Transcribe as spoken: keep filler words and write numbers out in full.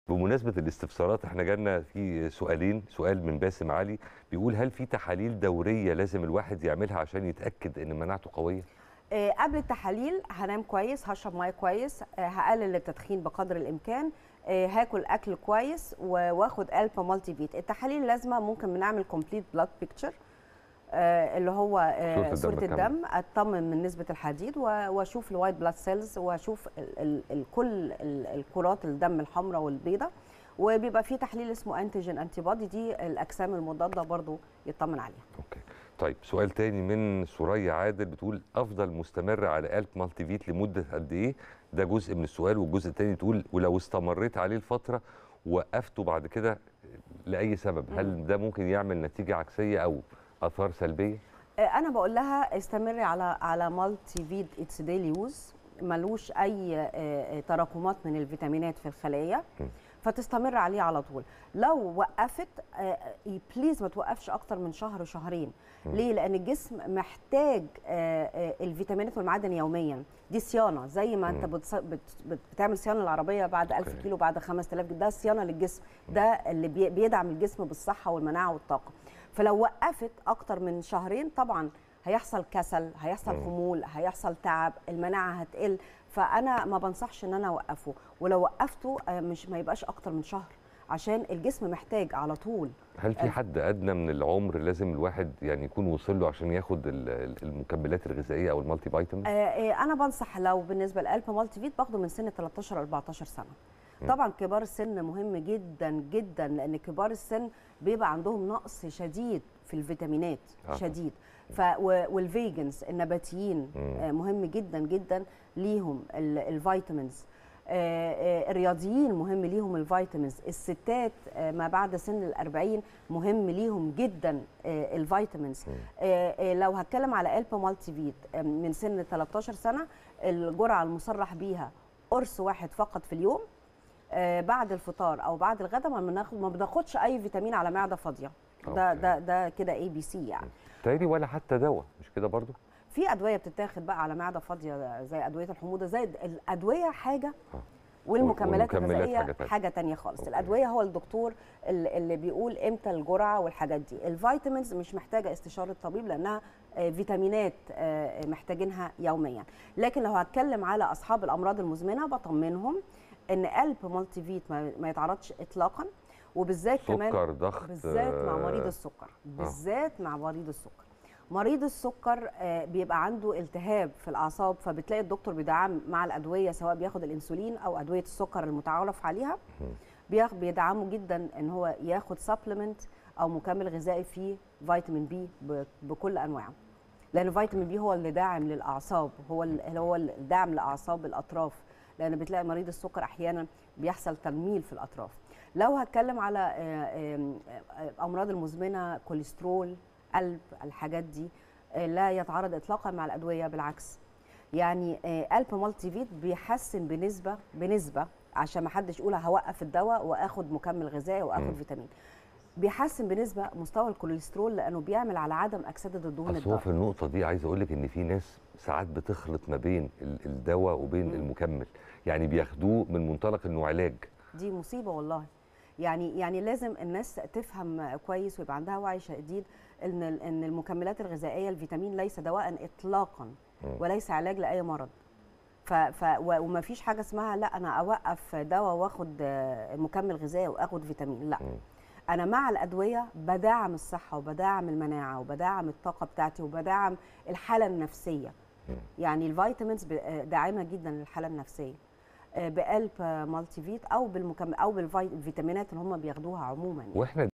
بمناسبة الاستفسارات احنا جالنا في سؤالين، سؤال من باسم علي بيقول هل في تحاليل دورية لازم الواحد يعملها عشان يتأكد ان مناعته قوية؟ آه، قبل التحاليل هنام كويس، هشرب ميه كويس، آه، هقلل التدخين بقدر الامكان، آه، هاكل اكل كويس واخد الفا مالتي فيت. التحاليل لازمه، ممكن بنعمل كومبليت بلاد بيكتشر اللي هو آه، صورة صوره الدم الدم، اطمن من نسبه الحديد واشوف الوايت بلاد سيلز واشوف ال ال ال كل الكرات الدم الحمراء والبيضاء، وبيبقى في تحليل اسمه انتيجين انتي بودي، دي الاجسام المضاده برضو يطمن عليها. اوكي. طيب سؤال تاني من سوريا عادل بتقول افضل مستمر على الف مالتي فيت لمده قد ايه؟ ده جزء من السؤال، والجزء الثاني تقول ولو استمريت عليه لفتره وقفته بعد كده لاي سبب، هل ده ممكن يعمل نتيجه عكسيه او اثار سلبيه؟ انا بقول لها استمري على على مالتي فيت اتس ديلي يوز، ملوش اي تراكمات من الفيتامينات في الخليه، فتستمر عليه على طول. لو وقفت بليز ما توقفش اكتر من شهر شهرين. ليه؟ لان الجسم محتاج الفيتامينات والمعادن يوميا، دي صيانه زي ما انت بتعمل صيانه للعربيه بعد ألف كيلو، بعد خمسة آلاف، ده صيانه للجسم، ده اللي بيدعم الجسم بالصحه والمناعه والطاقه. فلو وقفت اكتر من شهرين طبعا هيحصل كسل، هيحصل خمول، هيحصل تعب، المناعه هتقل، فانا ما بنصحش ان انا اوقفه. ولو وقفته مش ما يبقاش اكتر من شهر، عشان الجسم محتاج على طول. هل في حد ادنى من العمر لازم الواحد يعني يكون وصل له عشان ياخد المكملات الغذائيه او المالتي فيتامين؟ انا بنصح لو بالنسبه للالفا مالتي فيت باخده من سن تلتاشر أربعتاشر سنه. طبعا كبار السن مهم جدا جدا، لان كبار السن بيبقى عندهم نقص شديد في الفيتامينات، آه. شديد. ف والفيجنز النباتيين آه مهم جدا جدا ليهم الفيتامينز. آه الرياضيين مهم ليهم الفيتامينز. الستات آه ما بعد سن الأربعين مهم ليهم جدا آه الفيتامينز. آه لو هتكلم على الفا مالتي فيت آه من سن تلتاشر سنه، الجرعه المصرح بيها قرص واحد فقط في اليوم، آه بعد الفطار او بعد الغداء. ما بناخد ما بناخدش اي فيتامين على معده فاضيه، ده ده ده كده اي بي سي يعني. تاني ولا حتى دواء مش كده برضو؟ في ادويه بتتاخد بقى على معده فاضيه زي ادويه الحموضه، زي الادويه حاجه والمكملات الغذائيه حاجه, حاجة تانية خالص. أوكي. الادويه هو الدكتور اللي بيقول امتى الجرعه والحاجات دي. الفيتامينز مش محتاجه استشاره طبيب لانها فيتامينات محتاجينها يوميا. لكن لو هتكلم على اصحاب الامراض المزمنه بطمنهم ان الفا مالتي فيت ما يتعرضش اطلاقا، وبالذات كمان سكر ضغط، بالذات مع مريض السكر، بالذات مع مريض السكر. مريض السكر بيبقى عنده التهاب في الاعصاب، فبتلاقي الدكتور بيدعم مع الادويه، سواء بياخد الانسولين او ادويه السكر المتعارف عليها، بيدعمه جدا ان هو ياخد سبلمنت او مكمل غذائي فيه فيتامين بي بكل انواعه، لان فيتامين بي هو اللي داعم للاعصاب، هو اللي هو الداعم لاعصاب الاطراف، لان بتلاقي مريض السكر احيانا بيحصل تنميل في الاطراف. لو هتكلم على امراض المزمنه، كوليسترول، قلب، الحاجات دي لا يتعارض اطلاقا مع الادويه، بالعكس. يعني الفا مالتي فيت بيحسن بنسبه بنسبه عشان ما حدش يقول هوقف الدواء واخد مكمل غذائي واخد فيتامين، بيحسن بنسبه مستوى الكوليسترول، لانه بيعمل على عدم اكسده الدهون الضاره. هو في النقطه دي عايز اقول لك ان في ناس ساعات بتخلط ما بين الدواء وبين م. المكمل، يعني بياخدوه من منطلق انه علاج. دي مصيبه والله. يعني يعني لازم الناس تفهم كويس ويبقى عندها وعي شديد ان ان المكملات الغذائيه، الفيتامين ليس دواء اطلاقا وليس علاج لاي مرض. ف ف وما فيش حاجه اسمها لا انا اوقف دواء واخد مكمل غذائي واخد فيتامين، لا. انا مع الادويه بدعم الصحه وبدعم المناعه وبدعم الطاقه بتاعتي وبدعم الحاله النفسيه. يعني الفيتامينز داعمه جدا للحاله النفسيه بألفا مالتي فيت او بالمكمل او بالفيتامينات اللي هم بياخدوها عموما يعني. واحنا